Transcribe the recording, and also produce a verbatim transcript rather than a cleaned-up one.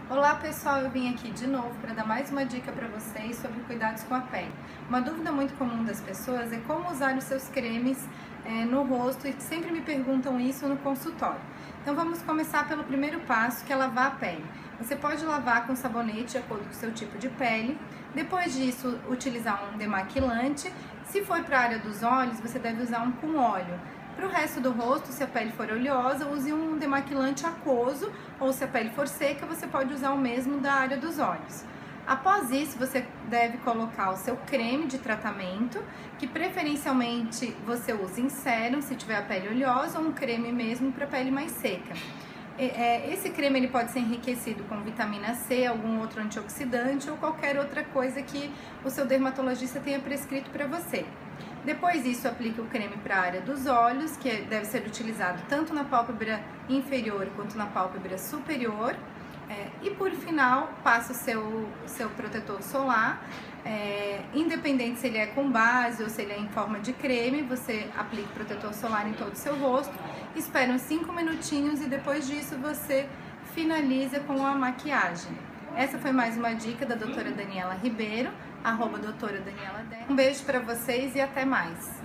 Olá pessoal, eu vim aqui de novo para dar mais uma dica para vocês sobre cuidados com a pele. Uma dúvida muito comum das pessoas é como usar os seus cremes é, no rosto e sempre me perguntam isso no consultório. Então vamos começar pelo primeiro passo, que é lavar a pele. Você pode lavar com sabonete de acordo com o seu tipo de pele. Depois disso, utilizar um demaquilante. Se for para a área dos olhos, você deve usar um com óleo. Para o resto do rosto, se a pele for oleosa, use um demaquilante aquoso, ou se a pele for seca, você pode usar o mesmo da área dos olhos. Após isso, você deve colocar o seu creme de tratamento, que preferencialmente você use em sérum, se tiver a pele oleosa, ou um creme mesmo para pele mais seca. Esse creme ele pode ser enriquecido com vitamina C, algum outro antioxidante ou qualquer outra coisa que o seu dermatologista tenha prescrito para você. Depois disso, aplique o creme para a área dos olhos, que deve ser utilizado tanto na pálpebra inferior quanto na pálpebra superior. É, e por final, passe o seu, seu protetor solar, é, independente se ele é com base ou se ele é em forma de creme, você aplica o protetor solar em todo o seu rosto, espera uns cinco minutinhos e depois disso você finaliza com a maquiagem. Essa foi mais uma dica da doutora Daniela Ribeiro, arroba doutora Daniela Dé. Um beijo para vocês e até mais!